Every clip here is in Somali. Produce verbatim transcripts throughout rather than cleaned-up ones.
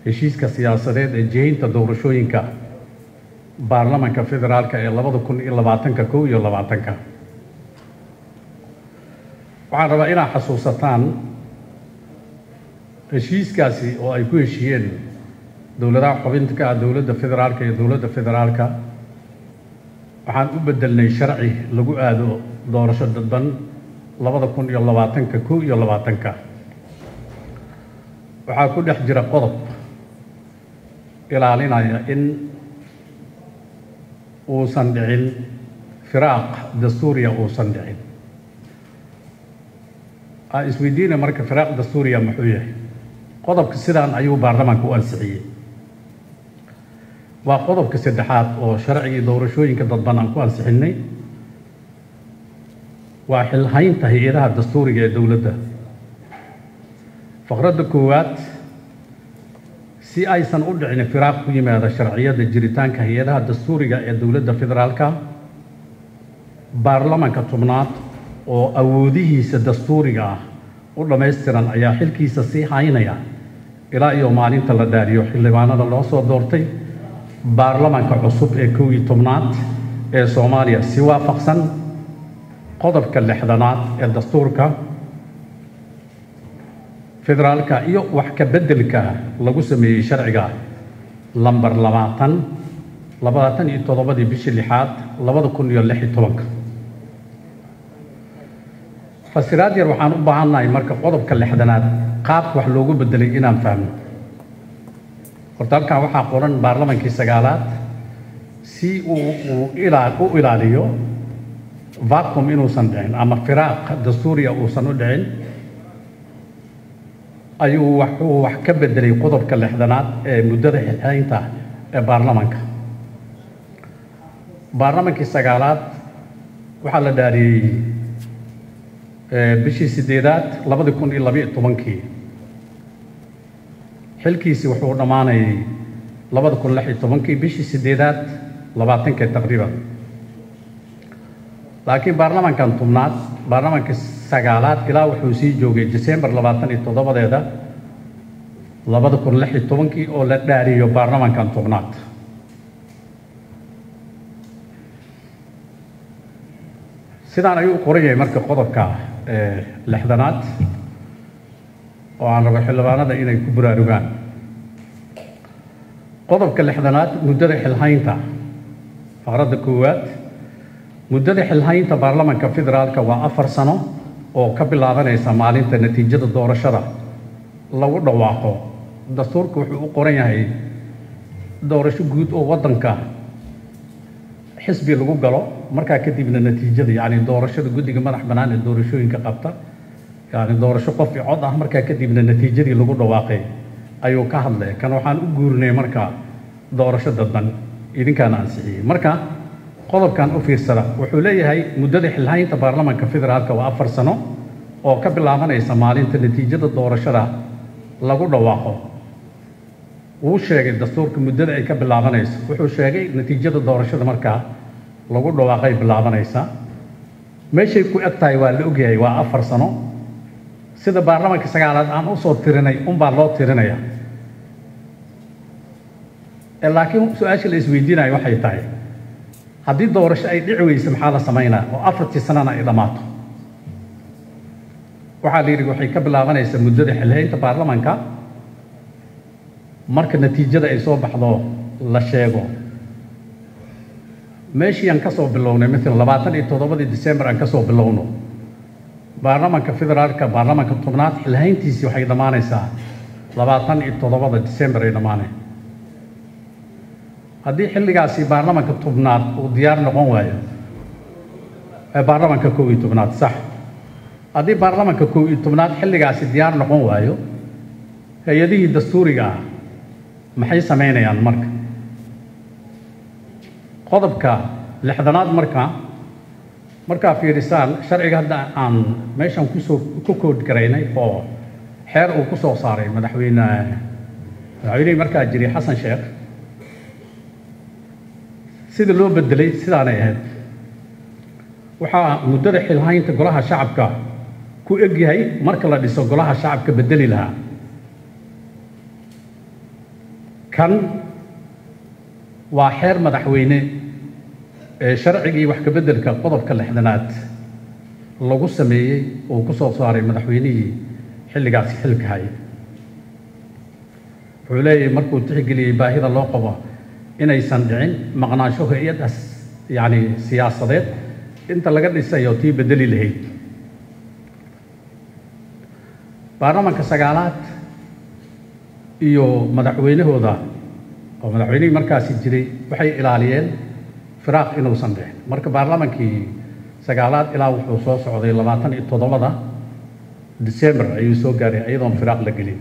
heshiiska siyaasadeed ee jihaynta doorashooyinka baarlamaanka federaalka ee labada kun iyo labaatanka kow iyo labaatanka. waxaan rabaa inaad xasuusataan heshiiskaasi oo ay ku heshiiyeen dowladaha xubinta ka ah dowladda federaalka iyo dowladda federaalka. waxaan u bedelnay sharci lagu aado doorasho dadban labada kun iyo labaatanka kow iyo labaatanka. waxaa ku dhex jira qodob ilaalinaya in uusan dhicin firaaq dastuuriya uusan dhicin. aan isweydiina marka firaaq dastuuriya muxuu yahay? qodobka sidaan ayuu baarlamaanka u ansixiyey. waa qodobka saddexaad oo sharcigii doorashooyinka dadban aan ku ansixinnay. waa xilhaynta hay-adaha dastuuriga ee dowladda. faqradda koowaad, si aysan u dhicin firaaq ku yimaada sharciyada jiritaanka hay-adaha dastuuriga ee dowladda federaalka, baarlamaanka tobnaad oo awoodihiisa dastuuriga ah u dhammaystiran ayaa xilkiisa sii haynaya ilaa iyo maalinta la dhaariyo xildhibaanada loo soo doortay baarlamaanka cusub ee kow iyo tobnaad ee Soomaaliya si waafaqsan qodobka lixdanaad ee dastuurka federaalka iyo wax ka beddelka lagu sameeyey sharciga lambar labaatan labaatan iyo toddobadii bishii lixaad labada kun iyo lix iyo tobanka. fasiraad yar waxaan u baahannahay marka qodobka lixdanaad qaabka wax loogu beddelay inaan fahmo. horta halkan waxaa qoran baarlamaankii sagaalaad si uu u ilaaliyo vacuum inuusan dhicin ama firaaq dastuuriya uusan u dhicin ayuu wuxuu wax ka beddelay qodobka lixdanaad ee muddada xilhaynta ee baarlamaanka. baarlamaankii sagaalaad waxaa la dhaariyey bishii sideedaad labada kun iyo laba iyo tobankii. xilkiisii wuxuu dhammaanayay labada kun lix iyo tobankii bishii sideedaad labaatankii taqriiban. laakiin baarlamaankan tobnaad baarlamaanka sagaalaad ilaa wuxuu sii joogay December labaatan iyo toddobadeeda labada kun lix iyo tobankii oo la dhaariyo baarlamaankan tobnaad. sidaan ayuu u qoran yahay marka qodobka lixdanaad oo aan rabo xildhibaanada inay ku buraarugaan. qodobka lixdanaad muddada xilhaynta faqradda koowaad, muddada xilhaynta baarlamaanka federaalka waa afar sano oo ka bilaabanaysa maalinta natiijada doorashada lagu dhawaaqo. dastuurka wuxuu u qoran yahay doorasho guud oo waddanka xisbi lagu galo markaa kadibna natiijada yacni doorashada guddiga madax bannaan ee doorashooyinka qabta yacni doorasho qof i cod ah markaa kadibna natiijadii lagu dhawaaqay ayuu ka hadlay. kan waxaan u guurinay markaa doorasho dadban idinkaana ansixiyey. marka qodobkan u fiirsada wuxuu leeyahay muddada xilhaynta baarlamaanka federaalka waa afar sano oo ka bilaabanaysa maalinta natiijada doorashada lagu dhawaaqo. wuu sheegay dastuurka muddada ay ka bilaabanayso. wuxuu sheegay natiijada doorashada markaa lagu dhawaaqay bilaabanaysa. meeshay ku eg tahay waa la ogyahay waa afar sano. sida baarlamaanka sagaalaad aan u soo tirinay unbaa loo tirinaya. laakiin su-aasha la isweydiinayo waxay tahay haddii doorasho ay dhici weyso maxaa la samaynaa oo afartii sanana ay dhammaato? waxaa la yidhi waxay ka bilaabanaysaa muddada xilhaynta baarlamaanka marka natiijada ay soo baxdo la sheego. meeshii aan ka soo bilownay maalan labaatan iyo toddobadii December aan ka soo bilowno baarlamaanka federaalka baarlamaanka tobnaad xilhayntiisii waxay dhammaanaysaa labaatan iyo toddobada December ay dhammaanay. haddii xilligaasi baarlamaanka tobnaad uu diyaar noqon waayo baarlamaanka kow iyo tobnaad sax haddii baarlamaanka kow iyo tobnaad xilligaasi diyaar noqon waayo hay-adihii dastuuriga ah maxay samaynayaan marka? qodobka lixdanaad marka markaa fiirisaan sharciga hadda aan meeshan kusoo ku kood garaynay oo xeer uu ku soo saaray madaxweyne madaxweynihii markaa jiray xasan sheekh sida loo bedelay sidaanay ahayd. waxaa muddada xilhaynta golaha shacabka ku eg yahay marka la dhiso golaha shacabka bedeli lahaa. kan waa xeer madaxweyne ee sharcigii wax ka beddelka qodobka lixdanaad lagu sameeyey oo ku soo saaray madaxweynihii xilligaasi xilka hayay wuxuu leeyahay markuu tixgeliyey baahida loo qabo inaysan dhicin maqnaansho hay-adaas yacni siyaasadeed inta laga dhisayo tii bedeli lahayd baarlamaanka sagaalaad iyo madaxweynahooda oo madaxweynihii markaasi jiray waxay ilaaliyeen firaaq inuusan dhicin marka baarlamaankii sagaalaad ilaa wuxuu soo socday labaatan iyo toddobada December ayuu soo gaaray iyadoon firaaq la gelin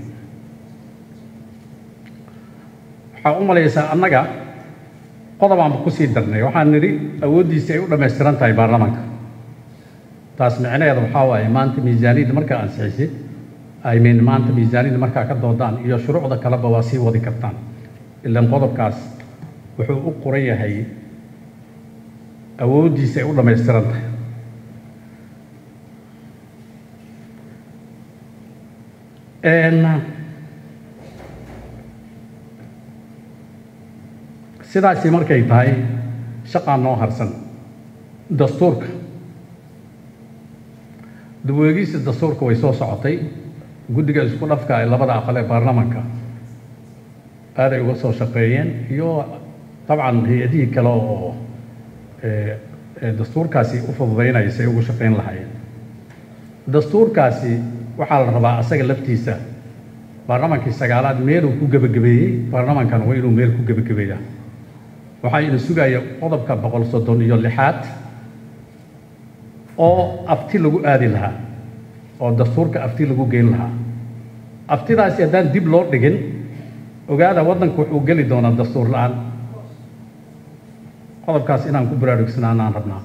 waxaa u malaysaa annaga qodob aan ku sii darnay waxaan nidhi awooddiisa ay u dhammaystiran tahay baarlamaanka taas micnaheeda waxaa waaye maanta miisaaniyadda markaa ansixisay I mean maanta miisaaniyadda markaa ka doodaan iyo shuruucda kaleba waa sii wadi kartaan ilaan qodobkaas wuxuu u qoran yahay awooddiisa ay u dhammaystiran tahay sidaasi markay tahay shaqaa noo harsan dastuurka dib u eegista dastuurka way soo socotay guddiga isku dhafka ee labada aqal ee baarlamaanka aaday uga soo shaqeeyeen iyo dabcan hay-adihii kale oo dastuurkaasi u fududaynaya say ugu shaqayn lahaayeen dastuurkaasi waxaa la rabaa asaga laftiisa baarlamaankii sagaalaad meeluu ku gebagabeeyey baarlamaankan waa inuu meel ku gebagabeeyaa waxaa ina sugaya qodobka boqol soddon iyo lixaad oo afti lagu aadi lahaa oo dastuurka afti lagu geyn lahaa aftidaasi haddaan dib loo dhigin ogaada waddanku wuxuu geli doonaa dastuur la-aan qodobkaas inaan ku baraarugsanaanaan rabnaa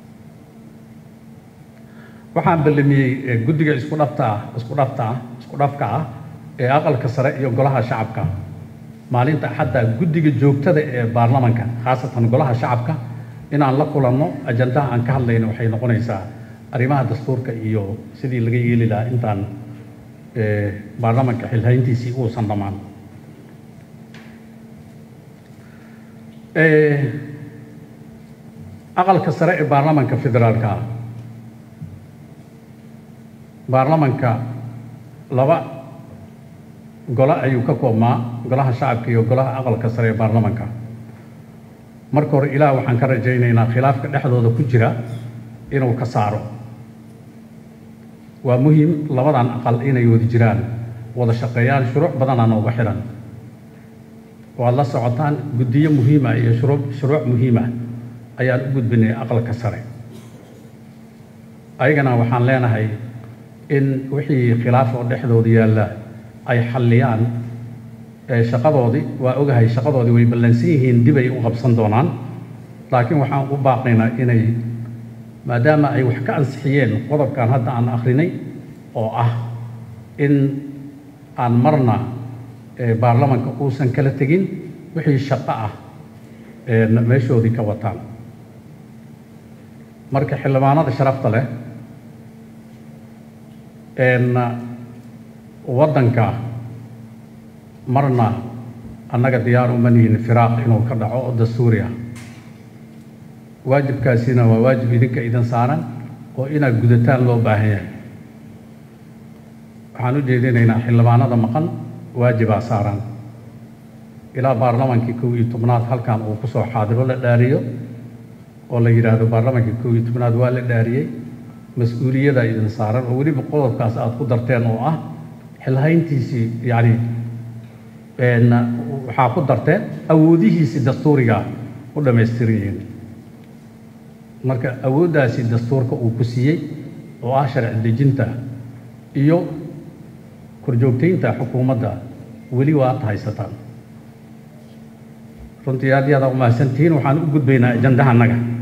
waxaan ballamiyey guddiga isku dhafta ah isku dhafta ah isku dhafka ah ee aqalka sare iyo golaha shacabka maalinta axadda guddiga joogtada ee baarlamaanka khaasatan golaha shacabka inaan la kulanno ajandaha aan ka hadlayno waxay noqonaysaa arrimaha dastuurka iyo sidii laga yeeli lahaa intaan baarlamaanka xilhayntiisii uusan dhammaan aqalka sare ee baarlamaanka federaalka ah baarlamaanka laba golo ayuu ka koobmaa golaha shacabka iyo golaha aqalka sare ee baarlamaanka marka hore ilaah waxaan ka rajaynaynaa khilaafka dhexdooda ku jira inuu ka saaro waa muhiim labadan aqal inay wada jiraan wada shaqeeyaan shuruuc badanaa nooga xiran waad la socotaan guddiyo muhiima iyo shuruuc shuruuc muhiima ayaan u gudbinay aqalka sare ayagana waxaan leenahay in wixii khilaaf oo dhexdooda yaalla ay xalliyaan shaqadoodii waa ogahay shaqadoodii way ballansan yihiin dib ay u qabsan doonaan laakiin waxaan u baaqaynaa inay maadaama ay wax ka ansixiyeen qodobkan hadda aan akhrinay oo ah in aan marna baarlamaanka uusan kala tegin wixii shaqo ah meeshoodii ka wataan marka xildhibaanada sharafta leh waddanka marna annaga diyaar uma nihin firaaq inuu ka dhaco oo dastuuri ah waajibkaasina waa waajib idinka idin saaran oo inaad gudataan loo baahan yahay waxaan u jeedinaynaa xildhibaanada maqan waajibaa saaran ilaa baarlamaankii kow iyo tobnaad halkan uu kusoo xaadiro la dhaariyo oo la yidhaahdo baarlamaankii kow iyo tobnaad waa la dhaariyey mas-uuliyada idin saaran oo weliba qodobkaas aad ku darteen oo ah xilhayntiisii yacni waxaa ku darteen awoodihiisii dastuuriga u dhammaystiran yihiin marka awooddaasi dastuurka uu ku siiyey oo ah sharci dejinta iyo korjoogtaynta xukuumadda weli waad haysataan runtii aad iyo aad u mahadsantihiin waxaan u gudbaynaa ajandaha annaga